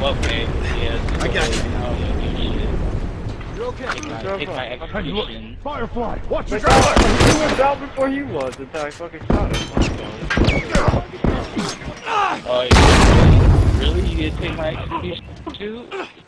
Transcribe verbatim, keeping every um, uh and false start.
Well, okay, yeah. I got you. You're okay. Take my, take my execution. Firefly, watch your He was out before he was until I fucking shot him. Oh, really? You didn't take my execution too?